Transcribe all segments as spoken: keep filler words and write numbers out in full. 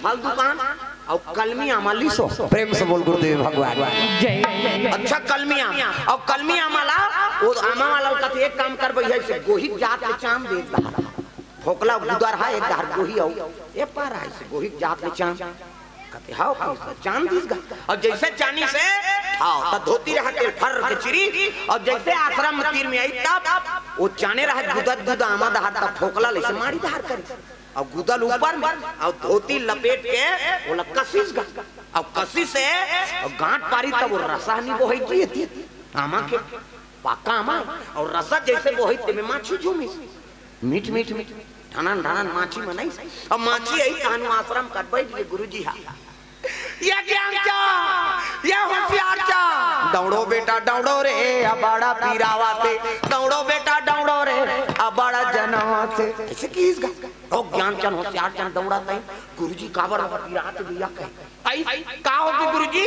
फल दुकान और कलमी आमा सो। प्रेम से बोल गुरुदेव भगवान जय। अच्छा कलमी आम और कलमी आमाला वो आमा वाला का एक काम कर भैया से गोही जात ले चाम दे दहा फोकला गुदर है एक दहर गोही हो ये पार है से गोही जात ले चाम कहते हां चांद दिस गा और जैसे चानी से हां त धोती रहा के फर के चिरी और जैसे आश्रम में तीर में आई तब वो चाने रहा गुदर गुद आमा दहर त फोकला ले से मारी दहर कर और गुदल ऊपर में और धोती लपेट के वो कशिश गा और कशिश से और गांठ पारी तब वो रसा नहीं बोही थी आमा के पाका आमा और रसा जैसे बोही ते में माछी झूमी मीठ मीठ मीठ ठानन ठानन माछी मनाई और माछी आई कानू आश्रम कर बैठ गए गुरुजी हा ये ज्ञान चा ये होशियार चा दौड़ो बेटा दौड़ो रे अबाड़ा पीरावा ते दौड़ो बेटा दौड़ो रे अबाड़ा जनावा से ऐसे किस गा ओ ज्ञान चन होशियार चन दौड़ाता है गुरुजी काबर पीरात दिया कह आई का होगी गुरुजी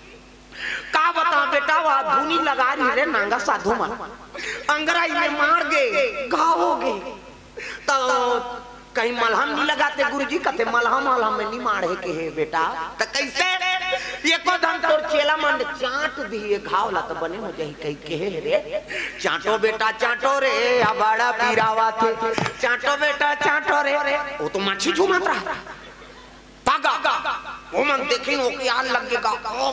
का बता बेटा वह धुनी लगा रही रे नांगा साधु मन अंगराई में मार गए घाव हो गए तो कहीं मलहम नहीं लगाते गुरुजी कहते मलहम मलहम में नहीं मारे के है बेटा तो कैसे ये को धन तोर चेला मन चाट दिए घाव ला तो बने हो जाई कहीं के रे चाटो बेटा चाटो रे अबाड़ा पीरावा थे चाटो बेटा चाटो रे वो तो माछी झूमत रहा पागा वो मन देखे वो क्या लगेगा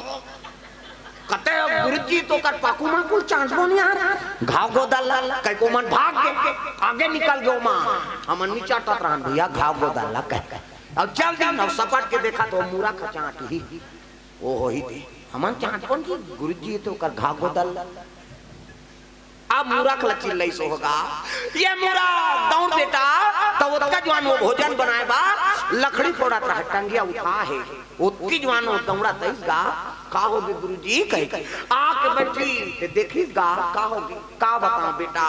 कते गुरुजी तो कर पाकू मां को चांदो नहीं आ रहा घाव गोदल कई को मन भाग के आगे निकल गयो मां हमन नी चाटत रहन भैया घाव गोदल कह अब चल दिन और सपाट के देखा तो मूरा का चाट ही ओ हो ही थी हमन चाट कौन की गुरुजी तो कर घाव गोदल अब मूरा खलची लई सो होगा ये मूरा दौड़ बेटा तो उसका जवान वो भोजन बनाए बा लकड़ी फोड़ा रहा टंगिया उठा है उसकी जवान वो दौड़ा तईगा का होगी गुरुजी कहे आके बैठी ते देखीगा का होगी का बताऊं बेटा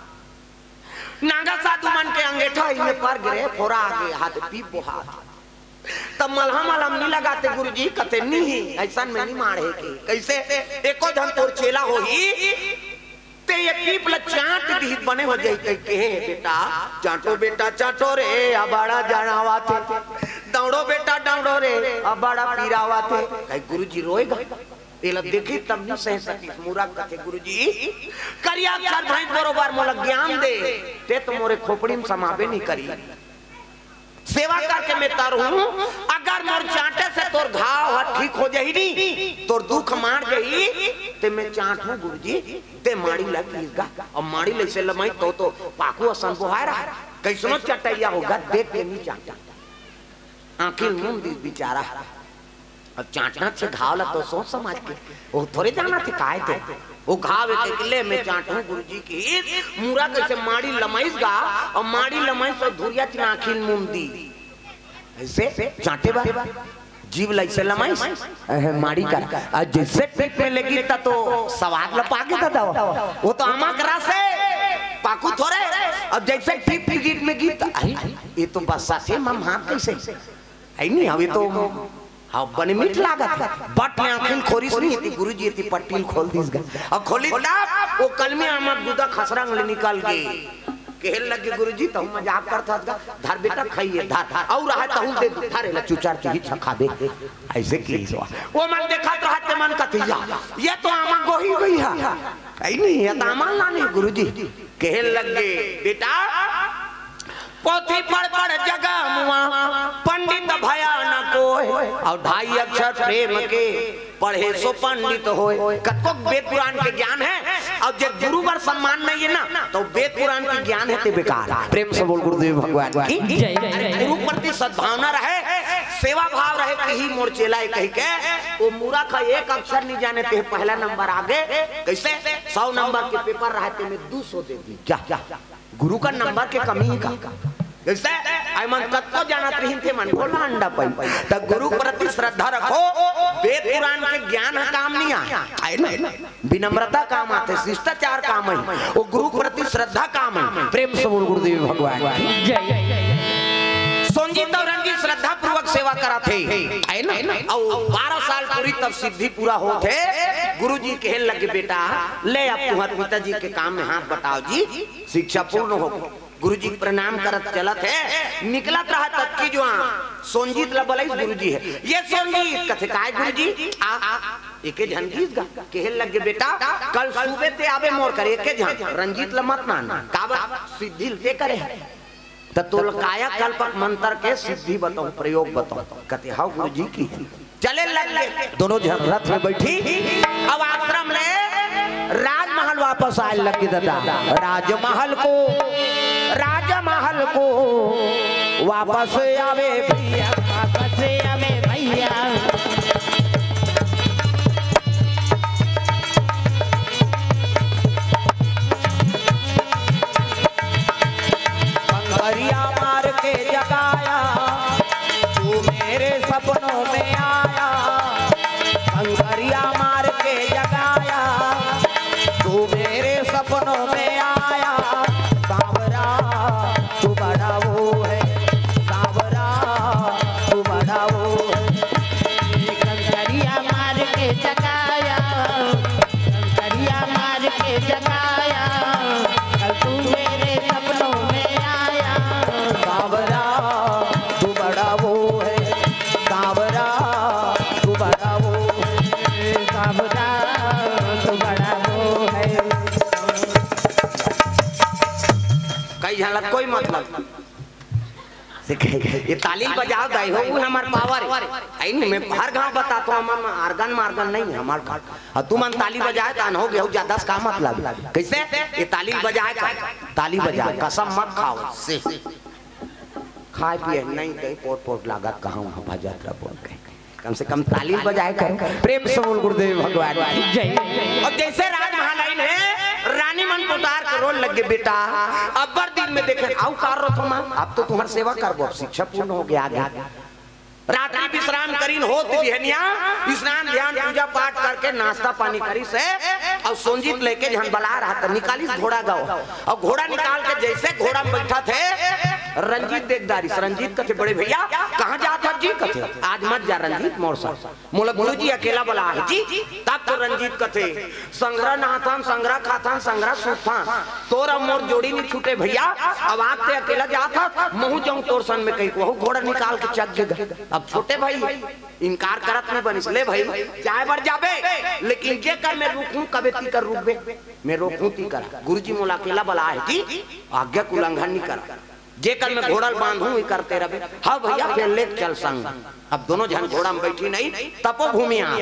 नागा साधु मन के अंगेठा में पर गिरे फोरा आगे हाथ पीपो हाथ तब मलहम मलहम नहीं लगाते गुरुजी कहते नहीं ऐसा में नहीं मारे के कैसे एको धन तोर चेला होही ते ये पीपल चाट दी बने हो जाई कह के बेटा चाटो बेटा चाटो रे अबाड़ा जनावा थे दौड़ो बेटा दौड़ो रे अबाड़ा पीरावा थे कहीं गुरुजी रोएगा एला देखी तब नहीं सह सकी मूरा कथे गुरुजी करिया चार भाई बरोबर मोला ज्ञान दे ते तो मोरे खोपड़ी में समावे नहीं करी सेवा करके मैं तार हूं अगर मोर चाटे से तोर घाव ठीक हो जाही नहीं तोर दुख मार जाही ते मैं चाट हूं गुरुजी ते माड़ी लगीगा और माड़ी ले से लमाई तो तो पाकू असन बोहाय रहा कैसनो चटैया होगा देख के नहीं चाटा आंखें मुंह दी बेचारा अब चाटना से घाव ला तो सोच समझ के वो थोड़े जाना थे काहे थे वो घाव एक किले में चाटू गुरुजी की मूरा कैसे माड़ी लमाइस गा और माड़ी लमाइस तो धुरिया ती आंखें मुंह दी ऐसे चाटे बा जीव लैसे लमाइस माड़ी का आज जैसे पेट में लगी ता तो स्वाद ल पाके ता दवा वो तो आमा करा से पाकू थोड़े अब जैसे टीप गीत में गीत ये तो बस साथे मम हाथ कैसे आई नहीं अभी तो हाँ बने मीठ लागत बट में आंखें खोरिस नहीं थी गुरुजी थी पट्टील खोल दीस गए और खोली तब वो कलमी आमद गुदा खसरंग ले निकाल गए कहल लगे गुरुजी तो मजाक करता था धर बेटा खाइए धर और रहा तो हम दे धारे ला चुचार के ही छखा दे ऐसे की वो मन देखा तो हाथ मन का थिया ये तो आमा गोही गई है आई नहीं ये तो आमा लाने गुरुजी कहल लगे बेटा पोथी पढ़ पढ़ जगह मुआ पंडित भया न कोय और ढाई अक्षर प्रेम के पढ़े सो पंडित होए कतो वेद पुराण के ज्ञान है और जब गुरु पर सम्मान नहीं है ना तो वेद पुराण के ज्ञान है ते बेकार प्रेम से बोल गुरुदेव भगवान की जय गुरु प्रति सद्भावना रहे सेवा भाव रहे कहीं मोर चेला कहीं के वो मूरा का एक अक्षर नहीं जाने ते पहला नंबर आगे कैसे सौ नंबर के पेपर रहते में दो सौ दे दी क्या क्या गुरु का नंबर के कमी का जैसे आई मन कत्तो जानत रही थे मन को लांडा पई त गुरु प्रति श्रद्धा रखो वेद पुराण के ज्ञान काम नहीं आए ना विनम्रता काम आते शिष्टाचार काम है वो गुरु प्रति श्रद्धा काम है प्रेम से बोल गुरुदेव भगवान जय सोनजी तौरन जी श्रद्धा पूर्वक सेवा करा थे है ना और बारह साल पूरी तब सिद्धि पूरा हो थे गुरुजी कहने लगे बेटा ले अब तुम्हारे पिताजी के काम में हाथ बताओ जी शिक्षा पूर्ण हो गुरुजी प्रणाम करत चलत है, निकलत रहा तब की जो सोनजीत ला बोले गुरुजी है, ये सोनजीत कथे काय गुरुजी आ एके झन गीत गा कहल लगे बेटा कल सुबह ते आवे मोर करे एके झन रंजीत ला मत मान काबा सिद्धि ते करे त तोल काया कल्पक मंत्र के सिद्धि बताओ प्रयोग बताओ कथे हाउ गुरुजी की चले लगे दोनों जन रथ में बैठी अब आश्रम ले राजमहल वापस आए लगे दादा राजमहल को राजमहल को वापस आवे भैया वापस आवे भैया कंगरिया मार के जगाया तू मेरे सपनों में आया कंगरिया मार के जगाया तू मेरे सपनों में आया सांवरा तू बड़ा वो है सांवरा तू बड़ा वो है कंकरिया मार के जगाया कंकरिया मार के जगाया कल तू मेरे सपनों में आया सांवरा तू बड़ा वो है सांवरा तू बड़ा वो है सांवरा तू बड़ा वो है। कई झलक कोई मतलब ये तालीम बजाओ दाई हो वो हमार पावर है नहीं मैं हर गांव बताता हूं हम आर्गन मार्गन नहीं हमार का और तुम मन ताली बजाए तो हो गया ज्यादा का मतलब कैसे ये ताली बजाए का ताली बजाए कसम मत खाओ से खाए पिए नहीं कहीं पोट पोट लागत कहां वहां भजत बोल के कम से कम ताली बजाए कर प्रेम से बोल गुरुदेव भगवान की जय। और जैसे राजमहल है रानी मन उतार कर रोल लगे बेटा अब्बर दिन में देखे आउ कार रो तुम अब तो तुम्हारी सेवा करबो शिक्षा पूर्ण हो गया आगे रात्रि विश्राम करीन होत बिहनिया स्नान ध्यान पूजा पाठ करके नाश्ता पानी करी से और सोनजीत लेके जहन बला रहा था निकाली घोड़ा गाओ और घोड़ा निकाल के जैसे घोड़ा में बैठा थे रंजीत देखदारी रंजीत कथे बड़े भैया कहाँ जाता जी कथे आज मत जा रंजीत मोर साथ मोला गुरुजी अकेला बोला है जी तब तो रंजीत कथे संग्रह नहाथन संग्रह खाथन संग्रह सुथन तोरा मोर जोड़ी नहीं छूटे भैया अब आप ते अकेला जाता महू जाऊं तोर सन में कहीं वह घोड़ा निकाल के चक गए अब छोटे भाई इनकार करत नहीं बनिस ले भाई चाहे बढ़ जाबे लेकिन जे कर मैं रुकूं कबे ती कर रुकबे मैं रोकूं ती कर गुरुजी मोला अकेला बोला है जी आज्ञा का उल्लंघन नहीं कर जे कर मैं घोड़ा बांधूं ही करते रहे हाँ भैया फिर ले चल संग अब दोनों जन घोड़ा में बैठी नहीं तपो भूमि आ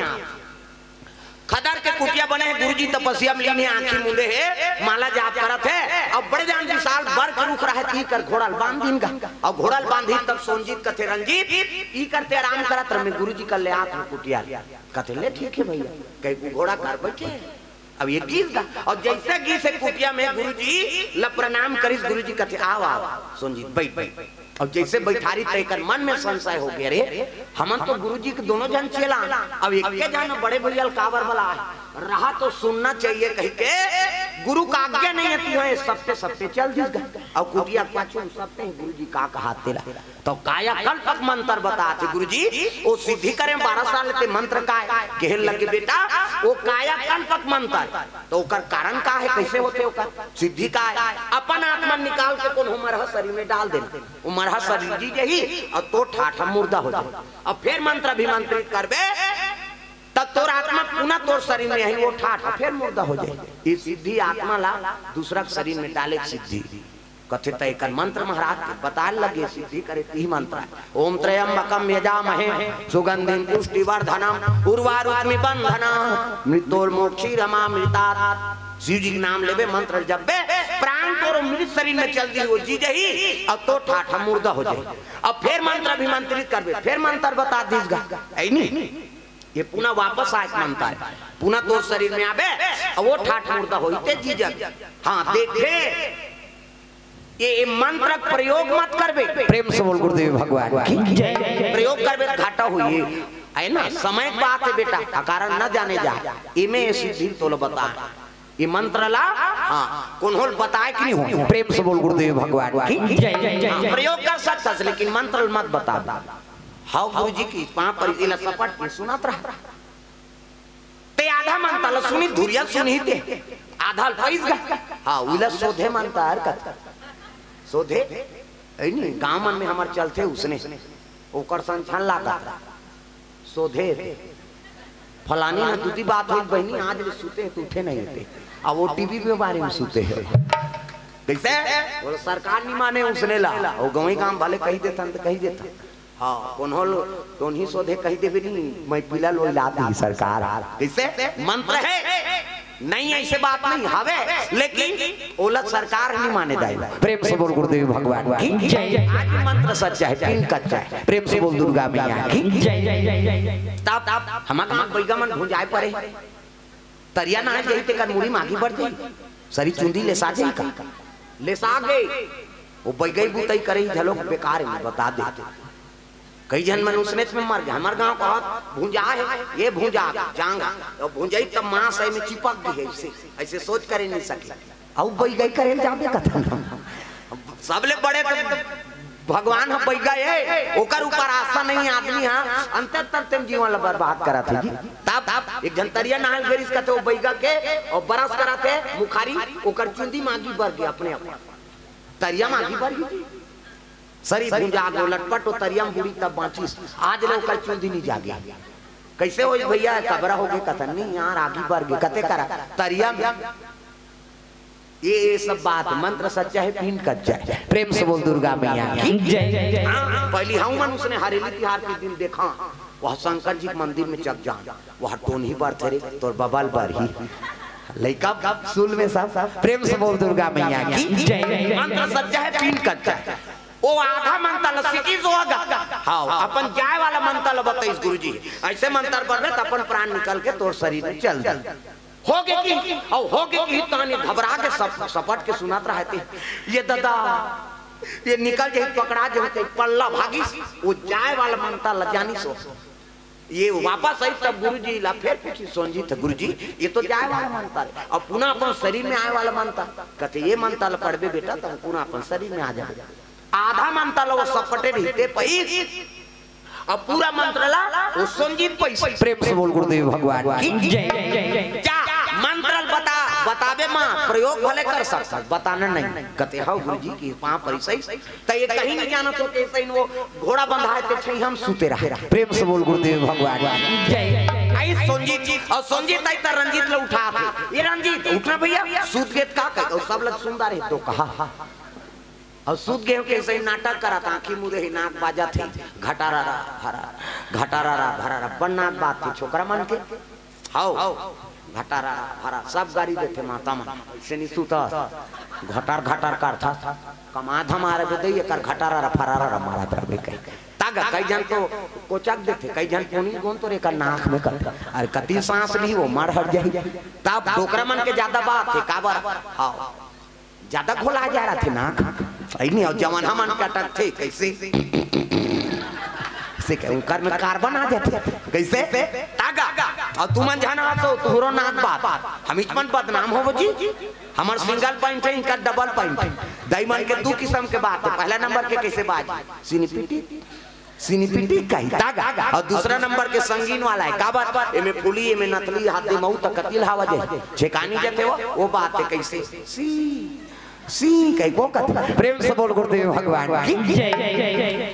खदर के कुटिया बने हैं गुरुजी तपस्या में लीने आंखी मुंदे है माला जाप करत है अब बड़े जान विशाल बर के रुख रहा है ती कर घोड़ा बांध दिन का और घोड़ा बांधी तब सोनजीत कथे रंजीत ई करते आराम करत रहे गुरुजी कर ले आंख कुटिया कथे ले ठीक है भैया कहीं घोड़ा कर बैठे अब ये गीत गा और जैसे गी से कुटिया में गुरुजी ल प्रणाम करिस गुरुजी कथे आओ आओ सोनजीत बैठ बैठ और जैसे बैठारी तयकर मन में संशय हो गया रे हमन तो गुरुजी के दोनों जन चला अब एक के जान बड़े भैया काबर वाला रहा तो सुनना चाहिए कह के गुरु का आज्ञा नहीं है तुम्हें सबसे सबसे चल दिस और कुटिया पाछू सबते गुरुजी का कहा तेरा तो काया कल्पक मंत्र बताते गुरुजी वो सिद्धि करें बारह साल ते मंत्र का कहल लगे बेटा वो काया कल्पक मंत्र तो ओकर कारण का है कैसे होते ओकर सिद्धि का है अपन आत्मा निकाल के कौन मरह शरीर में डाल देना वो मरह शरीर जी यही और तो ठाठा मुर्दा हो जाए और फिर मंत्र अभिमंत्रित करबे तब तोर आत्मा पुनः तोर शरीर में यही वो ठाठ फिर मुर्दा हो जाए ये सिद्धि आत्मा ला दूसरा शरीर में डाले सिद्धि कथित एक मंत्र महाराज के बता लगे सिद्धि करे ती मंत्र ओम त्रयंबकम यजामहे सुगंधिं पुष्टिवर्धनम उर्वारुकमि बंधनम मृत्योर्मोक्षीरमामृतात् शिव जी के नाम लेबे मंत्र जपबे प्राण तोर मृत शरीर में चल दी वो जी जही अब तो ठाठा मुर्दा हो जाए अब फिर मंत्र अभिमंत्रित करबे फिर मंत्र बता दीसगा ऐ नहीं ये पुनः वापस आए मंत्र है पुनः तोर शरीर में आबे और वो ठाठ मुर्दा होते जी जब हाँ देखे ये मंत्र प्रयोग मत करबे प्रेम से बोल गुरुदेव भगवान की जय। प्रयोग करबे घाटा हुई है ना समय की बात है बेटा कारण न जाने जा इमे सिद्धि तोल बता ये मंत्र ला हाँ कौन होल बताए कि नहीं हो प्रेम से बोल गुरुदेव भगवान की जय। प्रयोग कर सकता है लेकिन मंत्र मत बता हाउ गुरुजी की पांव पर इला सपट सुनात रहा ते आधा मंत्र सुनी धुरिया सुनी ते आधा पैस गा हाँ उला सोधे मंत्र का सोधे नहीं गाँव मन में हमारे चलते उसने ओकर संछान लागा सोधे फलानी में दूसरी बात हुई बहनी आज ले सूते तो उठे नहीं होते अब वो टीवी पे बारे में सूते है कैसे वो सरकार नहीं माने उसने ला वो गाँव काम भले कही देता तो कही देता हाँ कौन हो तो ही सोधे कही दे भी नहीं मैं पिला लो ला दी सरकार कैसे मंत्र है नहीं ऐसे बात नहीं हवे लेकिन ओलत सरकार नहीं माने जाएगा। प्रेम से बोल गुरुदेव भगवान की जय। आज मंत्र सच्चा है तीन कच्चा है। प्रेम से बोल दुर्गा मैया की जय जय जय जय। तब तब हमारे गांव बैगा मन भुंजाए पड़े तरिया ना जाई ते कर मुड़ी मागी बढ़ जाई सरी चुंदी ले सा जाई का ले सा गई वो बैगई बुतई करे झलो बेकार में बता दे कई जन मनुष्य में मर गया हमारे गांव का भुंजा है ये भुंजा जांगा तो भुंजाई तब मांस है में चिपक गई ऐसे ऐसे सोच कर नहीं सके अब बई गई करे जाबे कथन सबले बड़े तो भगवान हम बैगा है ओकर ऊपर आस्था नहीं आदमी हां अंतर तक तुम जीवन बर्बाद करा थे तब एक जनतरिया नहाल फेरिस का तो बैगा के और बरस करा थे मुखारी ओकर चुंदी मांगी बर गया अपने अपने तरिया मांगी बर गई सरी भुंजा गो लटपट और तरियम बुरी तब बाँची आज लोग कल चुंदी नहीं जागे कैसे हो भैया कबरा हो गए कथन नहीं यार आगे बढ़ गए कते करा तरियम ये ये सब बात मंत्र सच्चा है पीन कच्चा है। प्रेम से बोल दुर्गा मैया की जय जय जय। पहली हम मन उसने हरेली तिहार के दिन देखा वह शंकर जी मंदिर में चक जा वह टोन ही बार थे तोर बबल बार ही लइका सुल में सब प्रेम से बोल दुर्गा मैया की जय जय। मंत्र सच्चा है पीन कच्चा है वो आधा मंत्र सिकी जो होगा हाँ अपन जाए वाला मंत्र बताइए गुरुजी ऐसे मंत्र पढ़ रहे अपन प्राण निकल के तोर शरीर में चल हो गए की और हो गए की तानी घबरा के सब सपट के सुनात रहते ये दादा ये निकल जाए पकड़ा जाते पल्ला भागी वो जाए वाला मंत्र लजानी सो ये वापस आई तब गुरुजी ला फिर पूछी सोनजी था गुरुजी ये तो जाए वाला मंत्र है और पुनः अपन शरीर में आए वाला मंत्र कहते ये मंत्र पढ़बे बेटा तो पुनः अपन शरीर में आ जाए आधा मंत्र लो सपटे रहते पैस और पूरा मंत्र ला वो संजीत पैस। प्रेम से बोल गुरुदेव भगवान की जय जय जय। क्या मंत्र बता बतावे मां प्रयोग भले कर सकता बताना नहीं कहते हो गुरुजी की पां परिसई त ये कहीं नहीं जाना तो कैसे वो घोड़ा बंधा है ते हम सूते रहे। प्रेम से बोल गुरुदेव भगवान जय। आई संजीत जी और संजीत आई त रंजीत ले उठा ये रंजीत उठना भैया सूत गेट का कह और सब लोग सुंदर है तो कहा और सूत गेहूं के सही नाटक करा था आंखी मुरे ही नाक बाजा थे घटारा भरा घटारा भरा बननाथ बात थी छोकरा मन के हाउ घटारा भरा सब गाड़ी देते माता मन से नहीं सूता घटार घटार कर था कमा हमारे को दे कर घटारा फरारा मारा प्रभु कई तागा कई जन तो कोचक देते कई जन कोनी गोन तो रे का नाक में कर अरे कति सांस ली वो मर हट जाई तब डोकरा मन के ज्यादा बात है काबर हाउ ज्यादा खोला जा रहा थे नाक नहीं और जवान हम अटक थे कैसे से कर में कार्बन आ जाते कैसे तागा और तुमन जाना तो तुहरो नाक बात हम इचमन बदनाम हो जी हमार सिंगल पॉइंट है इनका डबल पॉइंट दाईमन के दो किस्म के बात है पहला नंबर के कैसे बात सिनीपिटी सिनीपिटी कही तागा और दूसरा नंबर के संगीन वाला है का बात एमे फुली एमे नतली हाथ दे मऊ तक कतिल हवा जे छेकानी जते वो वो बात है कैसे सी सी कई को कथा। प्रेम से बोल गुरुदेव भगवान की जय जय जय।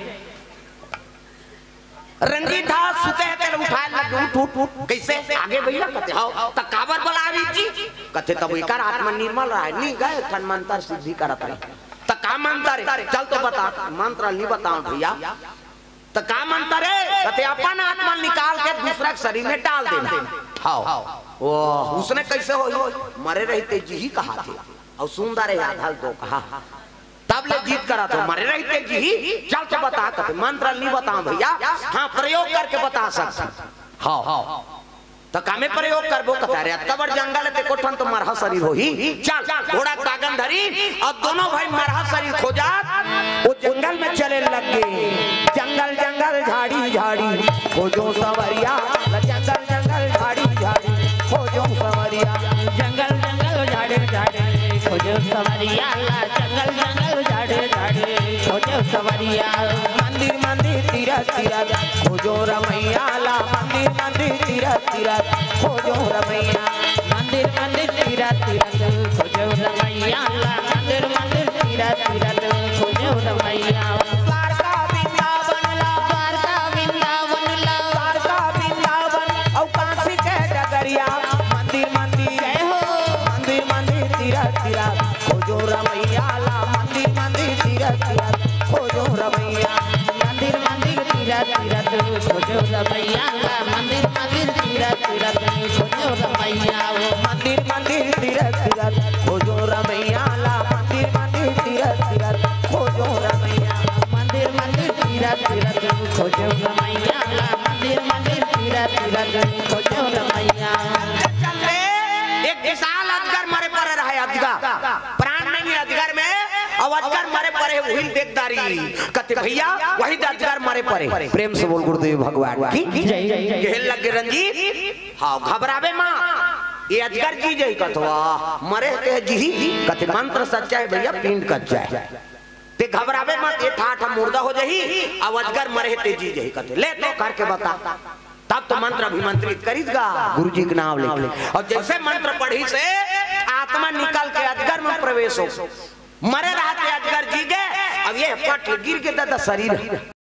रंजीत था सुते है तेरे उठाए लड्डू टूट टूट कैसे आगे भैया कहते हो त काबर बुलावी जी कहते तब एकर आत्मा निर्मल रहा नहीं गए खन मंत्र सिद्धि करत रहे त का मंत्र है चल तो बता मंत्र नहीं बताऊं भैया त का मंत्र है कहते अपन आत्मा निकाल के दूसरा के शरीर में डाल देना हां वो उसने कैसे हो मरे रहते जी ही कहा थे और सुंदर है आधा तो कहा तब ले जीत करा तो मरे रहते जी चल के बता कहते मंत्र नहीं बताऊं भैया हाँ प्रयोग करके बता सकते हाँ तो कामे प्रयोग करबो कहता रे तबर जंगल ते कोठन तो मरहा शरीर हो ही चल घोड़ा कागन धरी और दोनों भाई मरहा शरीर खोजा वो जंगल में चले लग गए जंगल जंगल झाड़ी झाड़ी खोजो सवरिया जंगल जंगल झाड़ी झाड़ी खोजो सवरिया जंगल जंगल झाड़ी झाड़ी खोजो सवरिया जंगल जंगल झाड़ी झाड़ी खोजो सवरिया मंदिर मंदिर तीरथ तीरथ खोजो रमैया ला मंदिर मंदिर तीरथ तीरथ खोजो रमैया मंदिर मंदिर तीरथ तीरथ खोजो रमैया मंदिर मंदिर तीरथ तीरथ खोजो रमैया द्वारका वृंदावन ला द्वारका वृंदावन ला द्वारका वृंदावन और काशी के डगरिया मंदिर मंदिर जय हो मंदिर मंदिर तीरथ तीरथ खोजो रमैया ला मंदिर मंदिर तीरथ तीरथ खोजो रमैया मंदिर मंदिर तीरथ तीरथ खोजो रमैया ला मंदिर मंदिर तीरथ तीरथ खोजो रमैया मंदिर मंदिर तीरथ तीरथ खोजो रमैया ला मंदिर मंदिर तीरथ तीरथ खोजो रमैया मंदिर मंदिर तीरथ तीरथ खोजो रमैया ला मंदिर मंदिर तीरथ तीरथ खोजो रमैया चलते एक विशाल अजगर मरे पर रहा है अजगर प्राण नहीं है अजगर में और अजगर मरे परे वही देखदारी कहते भैया वही अजगर मरे परे प्रेम से बोल गुरुदेव भगवान की जय जय कहने लगे रंजीत हाँ घबरावे माँ ये अजगर जी जय कथवा मरे के जी कथे मंत्र सच्चा है भैया पिंड कच्चा है ते घबरावे मत ये ठाठ मुर्दा हो जही अब अजगर मरे ते जी जही कथे ले तो करके बता तब तो मंत्र अभिमंत्रित करीगा गुरु जी के नाम लेके और जैसे मंत्र पढ़ी से आत्मा निकल के अजगर में प्रवेश हो मरे रहते अजगर जी गए अब ये पट गिर के दादा शरीर